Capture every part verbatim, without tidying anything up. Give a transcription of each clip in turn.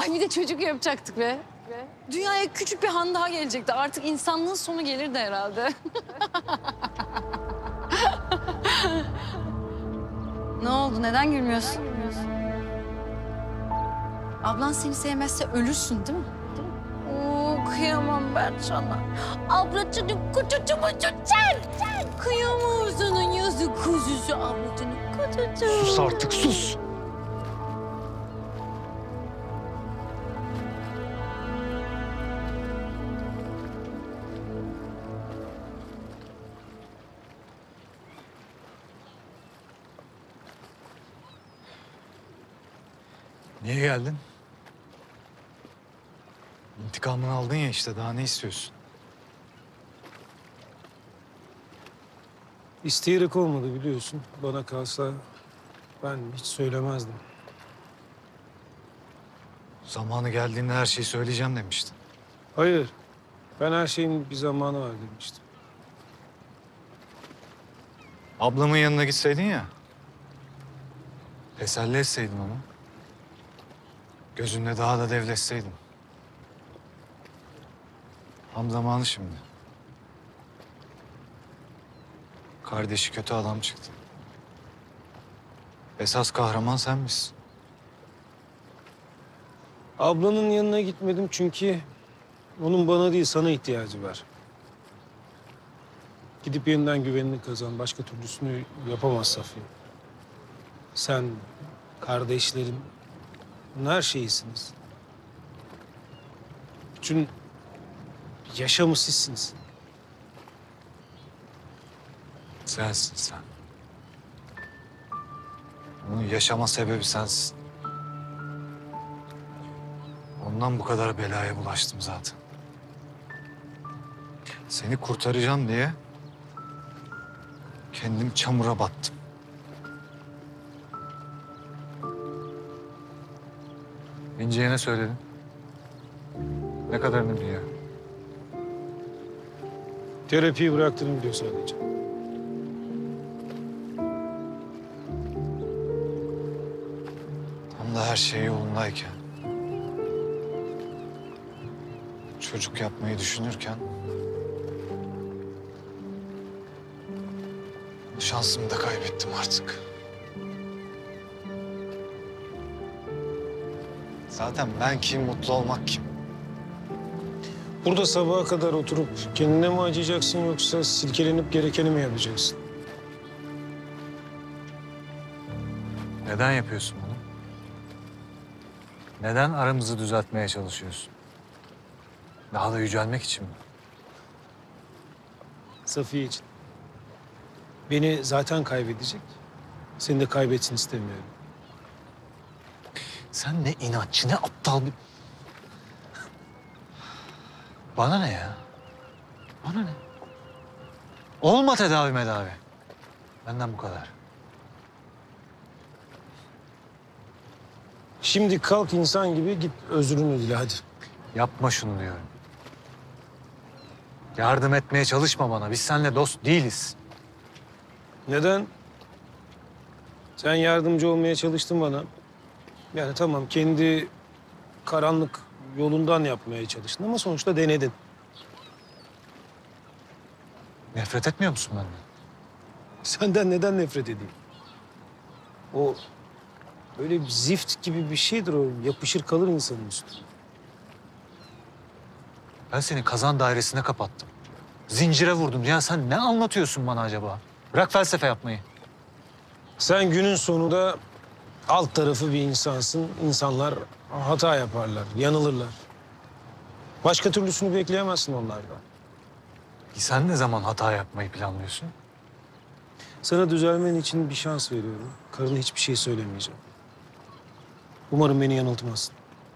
Ay bir de çocuk yapacaktık be. Dünyaya küçük bir han daha gelecekti. Artık insanlığın sonu gelirdi herhalde. Ne oldu? Neden gülmüyorsun? Ablan seni sevmezse ölürsün değil mi? Değil mi? Oo, kıyamam ben sana. Ablacının kutucu musun sen? Kıyamam sana yazık kuzusu ablacının kutucu. Sus artık sus. Niye geldin? İntikamını aldın ya işte, daha ne istiyorsun? İsteyerek olmadı biliyorsun. Bana kalsa ben hiç söylemezdim. Zamanı geldiğinde her şeyi söyleyeceğim demiştin. Hayır, ben her şeyin bir zamanı var demiştim. Ablamın yanına gitseydin ya. Teselli etseydin onu. Gözünde daha da devletseydin. Tam zamanı şimdi. Kardeşi kötü adam çıktı. Esas kahraman sen misin? Ablanın yanına gitmedim çünkü onun bana değil sana ihtiyacı var. Gidip yeniden güvenini kazan. Başka türlüsünü yapamaz Safiye. Sen, kardeşlerin, her şeyisiniz. Bütün yaşamı sizsiniz. Sensin sen. Bunun yaşama sebebi sensin. Ondan bu kadar belaya bulaştım zaten. Seni kurtaracağım diye kendim çamura battım. İnce'ye ne söyledin? Ne kadarını biliyor? Terapiyi bıraktığını biliyor sadece. Tam da her şey yolundayken, çocuk yapmayı düşünürken şansımı da kaybettim artık. Zaten ben kim, mutlu olmak kim? Burada sabaha kadar oturup kendine mi acıyacaksın yoksa silkelenip gerekeni mi yapacaksın? Neden yapıyorsun bunu? Neden aramızı düzeltmeye çalışıyorsun? Daha da yücelmek için mi? Safiye için. Beni zaten kaybedecek. Seni de kaybetsin istemiyorum. Sen ne inatçı, ne aptal bir... Bana ne ya? Bana ne? Olma tedavi medavi. Benden bu kadar. Şimdi kalk insan gibi git özrünü dile hadi. Yapma şunu diyorum. Yardım etmeye çalışma bana. Biz seninle dost değiliz. Neden? Sen yardımcı olmaya çalıştın bana. Yani tamam kendi karanlık yolundan yapmaya çalıştın ama sonuçta denedin. Nefret etmiyor musun benden? Senden neden nefret edeyim? O öyle bir zift gibi bir şeydir o. Yapışır kalır insanın üstüne. Ben seni kazan dairesine kapattım. Zincire vurdum. Ya sen ne anlatıyorsun bana acaba? Bırak felsefe yapmayı. Sen günün sonunda alt tarafı bir insansın. İnsanlar hata yaparlar, yanılırlar. Başka türlüsünü bekleyemezsin onlardan. Sen ne zaman hata yapmayı planlıyorsun? Sana düzelmen için bir şans veriyorum. Karına hiçbir şey söylemeyeceğim. Umarım beni yanıltmazsın.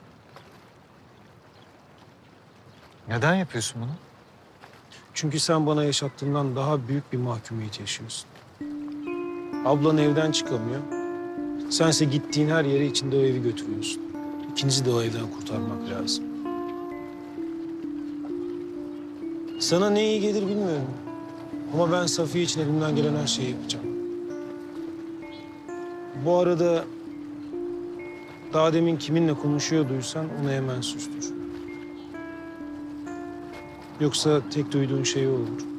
Neden yapıyorsun bunu? Çünkü sen bana yaşattığından daha büyük bir mahkumiyet yaşıyorsun. Ablan evden çıkamıyor. Sense gittiğin her yere içinde o evi götürüyorsun. İkinizi de o evden kurtarmak lazım. Sana ne iyi gelir bilmiyorum. Ama ben Safiye için elimden gelen her şeyi yapacağım. Bu arada Daha demin kiminle konuşuyorduysan onu hemen sustur. Yoksa tek duyduğun şey o olur.